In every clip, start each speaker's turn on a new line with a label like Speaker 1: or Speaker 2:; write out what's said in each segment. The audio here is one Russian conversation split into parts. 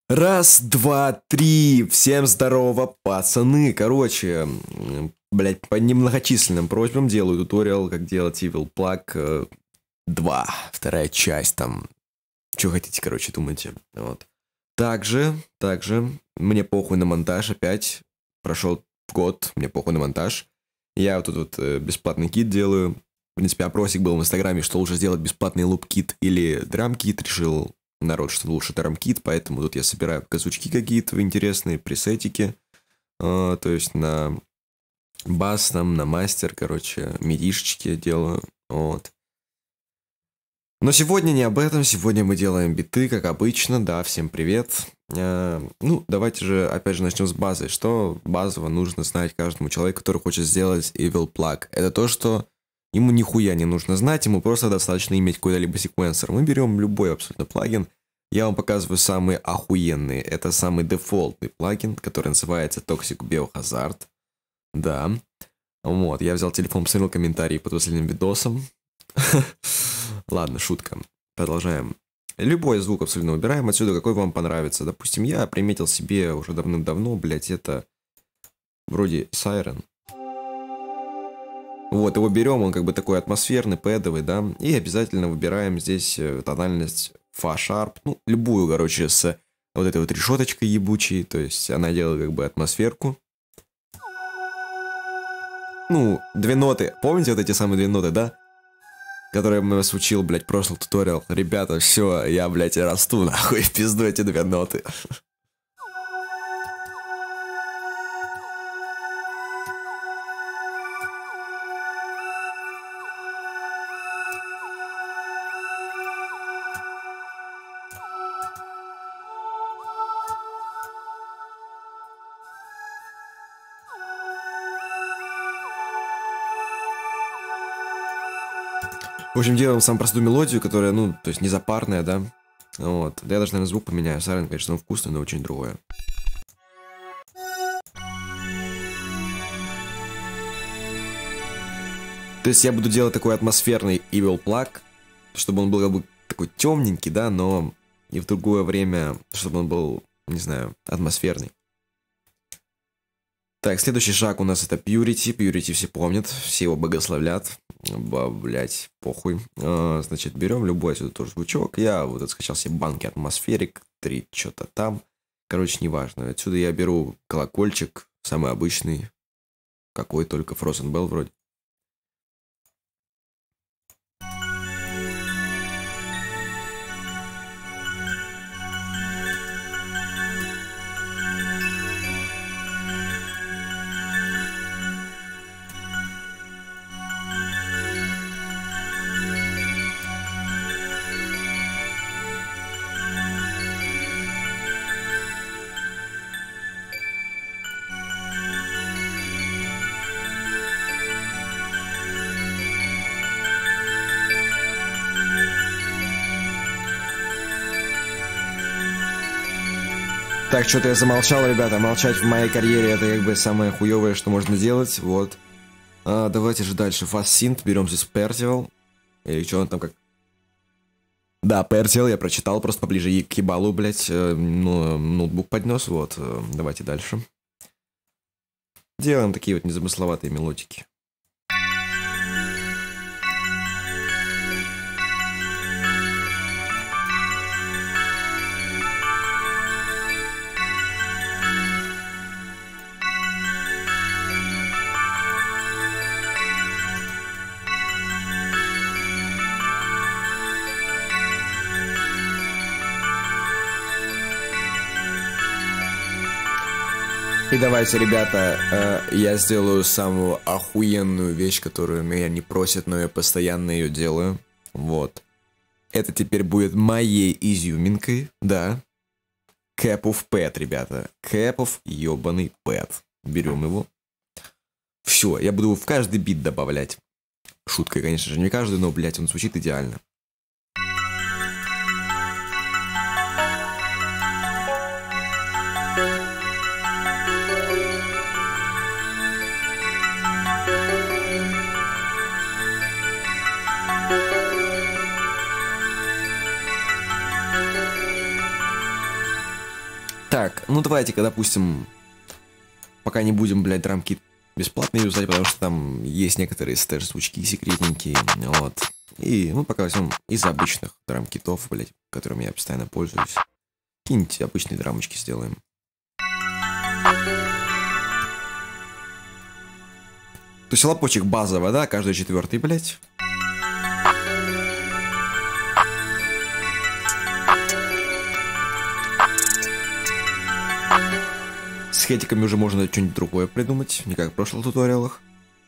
Speaker 1: Раз, два, три. Всем здорово, пацаны. Короче, блять, по немногочисленным просьбам делаю туториал, как делать Evil Plug 2. Вторая часть там. Что хотите, короче, думайте. Вот. Также, мне похуй на монтаж опять. Прошел год, мне похуй на монтаж. Я вот тут бесплатный кит делаю. В принципе, опросик был в Инстаграме, что лучше сделать бесплатный луп-кит или драм-кит. Решил народ, что лучше драм-кит, поэтому тут я собираю казучки какие-то интересные, пресетики. То есть на бас, там, на мастер, короче, мидишечки делаю. Вот. Но сегодня не об этом, сегодня мы делаем биты, как обычно, да, всем привет. Ну, давайте же, опять же, начнем с базы. Что базово нужно знать каждому человеку, который хочет сделать Evil Plug? Это то, что ему нихуя не нужно знать, ему просто достаточно иметь какой-либо секвенсор. Мы берем любой абсолютно плагин. Я вам показываю самые охуенные. Это самый дефолтный плагин, который называется Toxic Biohazard. Да. Вот, я взял телефон, посмотрел комментарии под последним видосом. Ладно, шутка. Продолжаем. Любой звук абсолютно убираем отсюда, какой вам понравится. Допустим, я приметил себе уже давным-давно, блять, это вроде Siren. Вот, его берем, он как бы такой атмосферный, пэдовый, да. И обязательно выбираем здесь тональность Fa Sharp. Ну, любую, короче, с вот этой вот решеточкой ебучей. То есть она делает как бы атмосферку. Ну, две ноты. Помните вот эти самые две ноты, да? Которые мы вас учил, блядь, в прошлый туториал. Ребята, все, я, блядь, расту, нахуй, в пизду эти две ноты. В общем, делаем самую простую мелодию, которая, ну, то есть не запарная, да. Вот. Я даже, наверное, звук поменяю. Сарен, конечно, он вкусный, но очень другое. То есть я буду делать такой атмосферный Evil Plug, чтобы он был как бы такой темненький, да, но и в другое время, чтобы он был, не знаю, атмосферный. Так, следующий шаг у нас это Purity. Purity все помнят, все его богословлят. Блять, похуй. Значит, берем любой отсюда тоже звучок. Я вот это скачал себе банки атмосферик, 3 что-то там. Короче, неважно. Отсюда я беру колокольчик, самый обычный. Какой только, Frozen Bell вроде. Так, что-то я замолчал, ребята. Молчать в моей карьере это как бы самое хуевое, что можно делать. Вот. Давайте же дальше. Fast Synth. Берем здесь Percival. Или что он там как... Да, Percival, я прочитал просто поближе к ебалу, блять. Ну, ноутбук поднес. Вот. Давайте дальше. Делаем такие вот незамысловатые мелодики. И давайте, ребята, я сделаю самую охуенную вещь, которую меня не просят, но я постоянно ее делаю. Вот. Это теперь будет моей изюминкой, да. Cap of Pet, ребята. Cap of ебаный Pet. Берем его. Все, я буду в каждый бит добавлять. Шутка, конечно же, не каждый, но, блядь, он звучит идеально. Так, ну давайте-ка, допустим, пока не будем, блядь, драмкит бесплатно юзать, потому что там есть некоторые стэш-звучки секретненькие, вот. И мы пока возьмем из обычных драмкитов, блядь, которыми я постоянно пользуюсь. Какие-нибудь обычные драмочки сделаем. То есть лопочек базово, да, каждый четвертый, блядь. С хетиками уже можно что-нибудь другое придумать, не как в прошлых туториалах.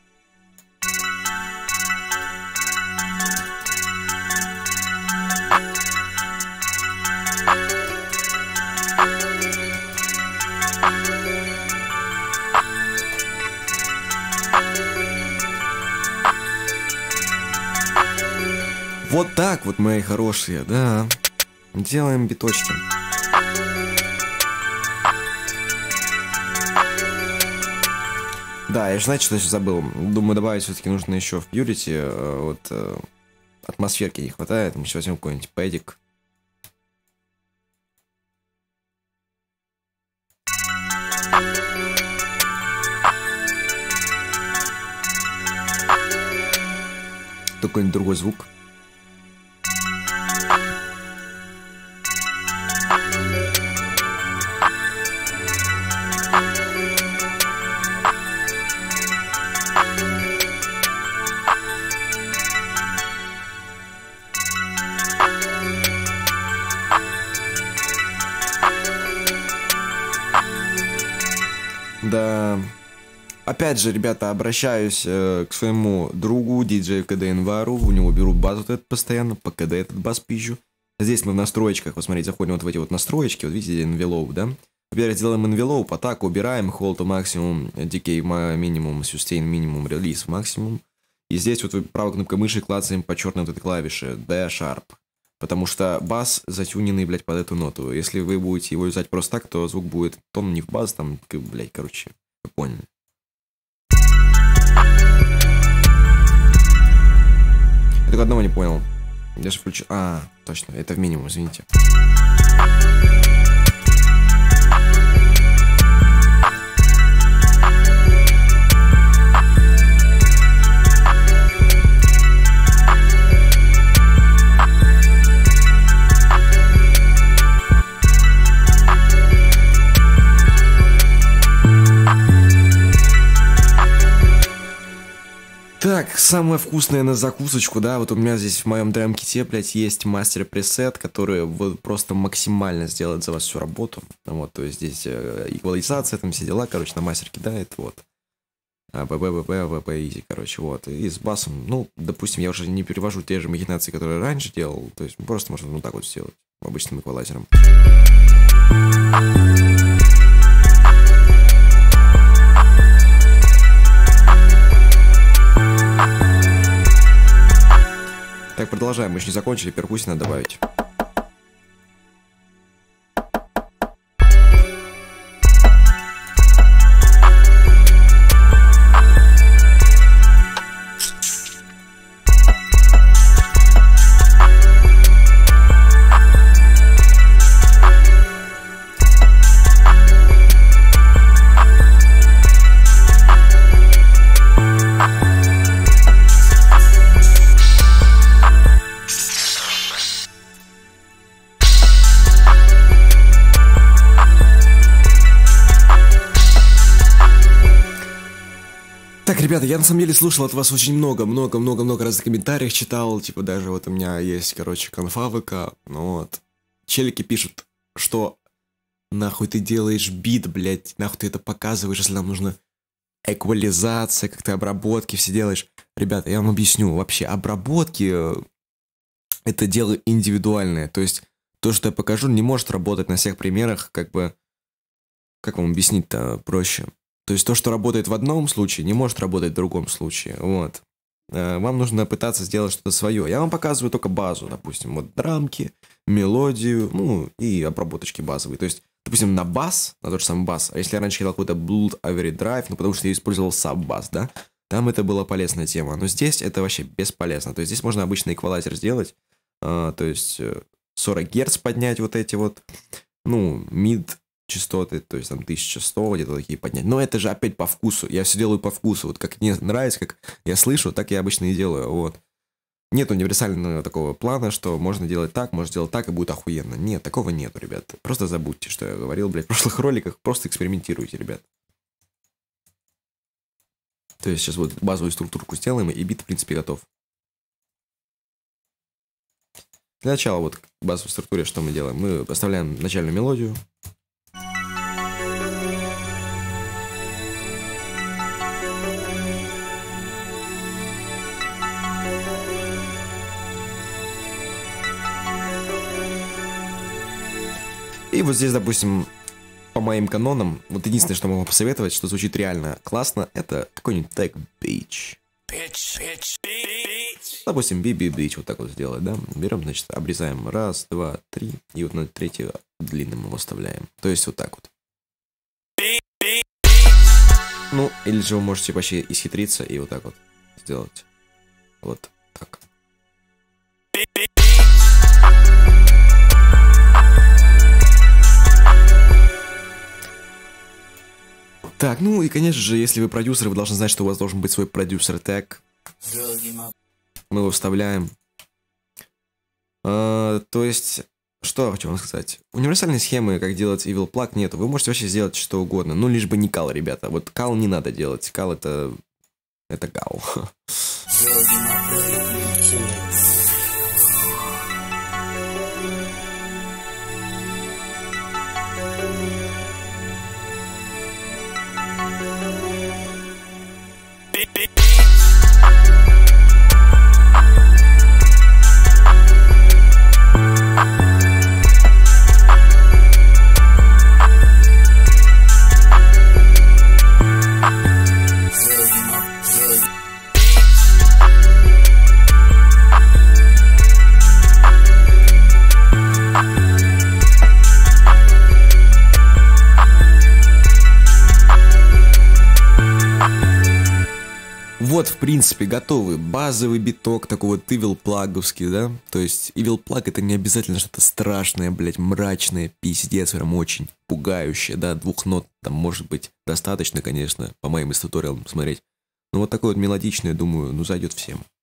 Speaker 1: Вот так вот, мои хорошие, да. Делаем биточки. Да, я же, знаете, что забыл? Думаю, добавить все-таки нужно еще в Purity. Вот атмосферки не хватает. Мы сейчас возьмем какой-нибудь пэдик. Какой-нибудь другой звук. Да. Опять же, ребята, обращаюсь к своему другу, диджею КД Инвару. У него беру базу вот этот постоянно, по КД этот бас пизжу. Здесь мы в настроечках, вот смотрите, заходим вот в эти вот настроечки, вот видите, envelope, да? Во-первых, делаем envelope, а так убираем hold to максимум, decay минимум, sustain минимум, release максимум. И здесь вот правой кнопкой мыши клацаем по черной вот этой клавише D sharp. Потому что бас затюненный, блядь, под эту ноту. Если вы будете его юзать просто так, то звук будет тон не в бас, там, блядь, короче, вы поняли. Я только одного не понял. Я же включил... А, точно, это в минимум, извините. Так, самое вкусное на закусочку, да, вот у меня здесь в моем драм-ките, блядь, есть мастер-пресет, который вот просто максимально сделает за вас всю работу. Вот, то есть здесь эквализация, там все дела, короче, на мастер кидает, вот. АВП, изи, короче, вот. И с басом, ну, допустим, я уже не перевожу те же махинации, которые раньше делал, то есть просто можно вот так вот сделать, обычным эквалайзером. Так, продолжаем, мы еще не закончили, перкуссию надо добавить. Так, ребята, я на самом деле слушал от вас очень много разных комментариев читал, типа даже вот у меня есть, короче, конфа ВК, ну вот. Челики пишут, что нахуй ты делаешь бит, блядь, нахуй ты это показываешь, если нам нужно эквализация, как ты обработки все делаешь. Ребята, я вам объясню, вообще обработки это дело индивидуальное, то есть то, что я покажу, не может работать на всех примерах, как бы, как вам объяснить-то проще? То есть то, что работает в одном случае, не может работать в другом случае. Вот. Вам нужно пытаться сделать что-то свое. Я вам показываю только базу, допустим, вот драмки, мелодию, ну и обработочки базовые. То есть, допустим, на бас, на тот же самый бас, а если я раньше делал какой-то Blood Overdrive, ну потому что я использовал саб-бас, да, там это была полезная тема. Но здесь это вообще бесполезно. То есть здесь можно обычный эквалайзер сделать, то есть 40 Гц поднять вот эти вот, ну, мид частоты, то есть там 1100, где-то такие поднять. Но это же опять по вкусу. Я все делаю по вкусу. Вот как мне нравится, как я слышу, так я обычно и делаю. Вот. Нет универсального такого плана, что можно делать так, можно сделать так, и будет охуенно. Нет, такого нету, ребят. Просто забудьте, что я говорил, блядь, в прошлых роликах. Просто экспериментируйте, ребят. То есть сейчас вот базовую структурку сделаем, и бит, в принципе, готов. Для начала вот в базовой структуре что мы делаем? Мы оставляем начальную мелодию. И вот здесь, допустим, по моим канонам, вот единственное, что могу посоветовать, что звучит реально классно, это какой-нибудь Tech Beach. Допустим, BB Beach вот так вот сделать, да? Берем, значит, обрезаем 1, 2, 3, и вот на третий длинным его вставляем. То есть вот так вот. Ну, или же вы можете вообще исхитриться и вот так вот сделать. Вот так. Так, ну и, конечно же, если вы продюсер, вы должны знать, что у вас должен быть свой продюсер-тег. Мы его вставляем. То есть, что я хочу вам сказать. Универсальной схемы, как делать Evil Plug, нету. Вы можете вообще сделать что угодно. Ну, лишь бы не кал, ребята. Вот кал не надо делать. Кал это... Это кал. Вот, в принципе, готовый базовый биток, такой вот Evil Plug'овский, да? То есть Evil Plug это не обязательно что-то страшное, блять, мрачное, пиздец, прям очень пугающее, да? 2 нот там может быть достаточно, конечно, по моим туториалам посмотреть. Но вот такое вот мелодичное, думаю, ну зайдет всем.